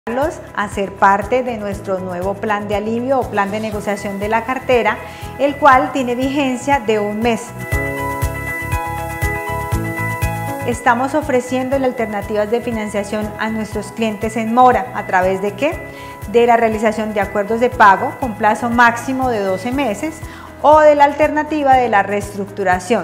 A ser parte de nuestro nuevo plan de alivio o plan de negociación de la cartera, el cual tiene vigencia de un mes. Estamos ofreciendo alternativas de financiación a nuestros clientes en mora. ¿A través de qué? De la realización de acuerdos de pago con plazo máximo de 12 meses o de la alternativa de la reestructuración.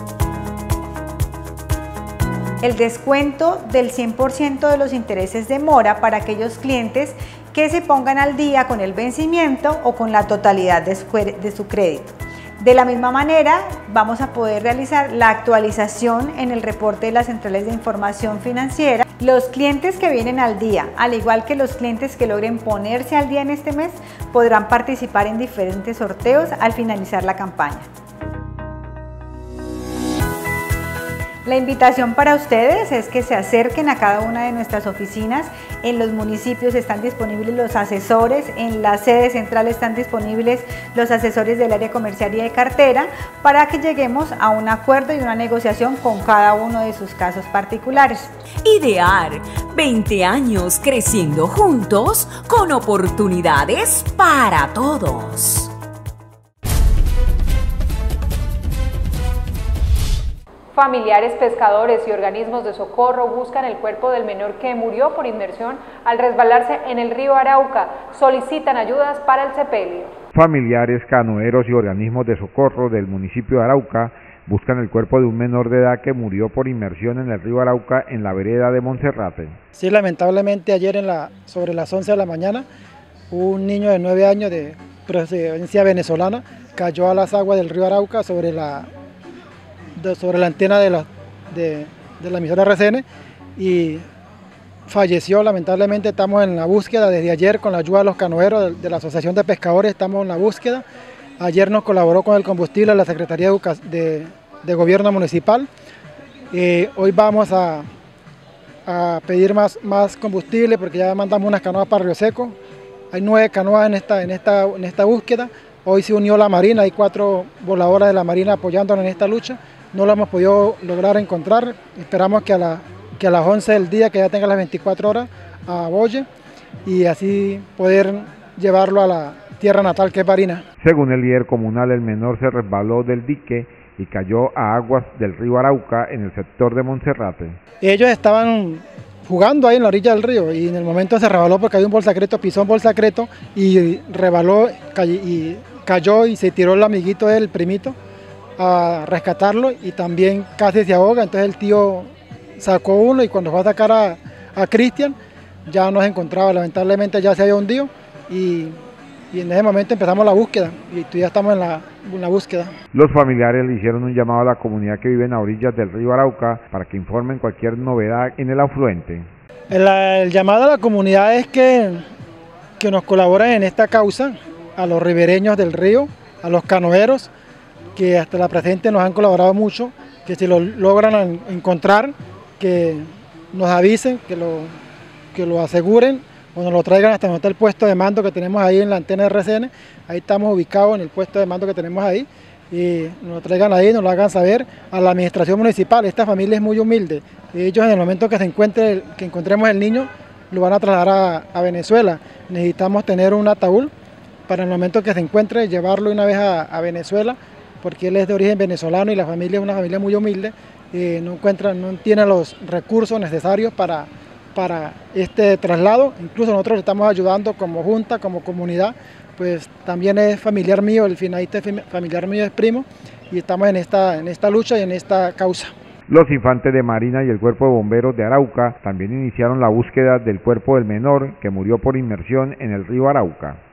El descuento del 100% de los intereses de mora para aquellos clientes que se pongan al día con el vencimiento o con la totalidad de su crédito. De la misma manera, vamos a poder realizar la actualización en el reporte de las centrales de información financiera. Los clientes que vienen al día, al igual que los clientes que logren ponerse al día en este mes, podrán participar en diferentes sorteos al finalizar la campaña. La invitación para ustedes es que se acerquen a cada una de nuestras oficinas. En los municipios están disponibles los asesores, en la sede central están disponibles los asesores del área comercial y de cartera para que lleguemos a un acuerdo y una negociación con cada uno de sus casos particulares. Idear, 20 años creciendo juntos con oportunidades para todos. Familiares, pescadores y organismos de socorro buscan el cuerpo del menor que murió por inmersión al resbalarse en el río Arauca. Solicitan ayudas para el sepelio. Familiares, canoeros y organismos de socorro del municipio de Arauca buscan el cuerpo de un menor de edad que murió por inmersión en el río Arauca en la vereda de Monserrate. Sí, lamentablemente ayer sobre las 11 de la mañana, un niño de 9 años de procedencia venezolana cayó a las aguas del río Arauca sobre la antena de la emisora RCN y falleció. Lamentablemente estamos en la búsqueda desde ayer con la ayuda de los canoeros de la Asociación de Pescadores, estamos en la búsqueda. Ayer nos colaboró con el combustible la Secretaría de Gobierno Municipal. Hoy vamos a pedir más combustible porque ya mandamos unas canoas para Río Seco. Hay 9 canoas en esta búsqueda. Hoy se unió la Marina, hay 4 voladoras de la Marina apoyándonos en esta lucha. No lo hemos podido lograr encontrar, esperamos que a las 11 del día, que ya tenga las 24 horas, aboye y así poder llevarlo a la tierra natal que es Barinas. Según el líder comunal, el menor se resbaló del dique y cayó a aguas del río Arauca en el sector de Monserrate. Ellos estaban jugando ahí en la orilla del río y en el momento se resbaló porque hay un bolsacreto, pisó un bolsacreto y resbaló y cayó y se tiró el amiguito del primito a rescatarlo y también casi se ahoga. Entonces el tío sacó uno y cuando fue a sacar a Cristian ya no se encontraba, lamentablemente ya se había hundido y en ese momento empezamos la búsqueda y ya estamos en la búsqueda. Los familiares le hicieron un llamado a la comunidad que vive en las orillas del río Arauca para que informen cualquier novedad en el afluente. El llamado a la comunidad es que nos colaboren en esta causa, a los ribereños del río, a los canoeros, que hasta la presente nos han colaborado mucho, que si lo logran encontrar, que nos avisen, que lo aseguren o nos lo traigan hasta donde está el puesto de mando que tenemos ahí en la antena de RCN. Ahí estamos ubicados en el puesto de mando que tenemos ahí y nos lo traigan ahí, nos lo hagan saber a la administración municipal. Esta familia es muy humilde, ellos en el momento que encontremos el niño lo van a trasladar a Venezuela. Necesitamos tener un ataúd para el momento que se encuentre llevarlo una vez a Venezuela, porque él es de origen venezolano y la familia es una familia muy humilde, no tiene los recursos necesarios para este traslado. Incluso nosotros le estamos ayudando como junta, como comunidad, pues también es familiar mío, el finalista familiar mío es primo y estamos en esta lucha y en esta causa. Los infantes de Marina y el Cuerpo de Bomberos de Arauca también iniciaron la búsqueda del cuerpo del menor que murió por inmersión en el río Arauca.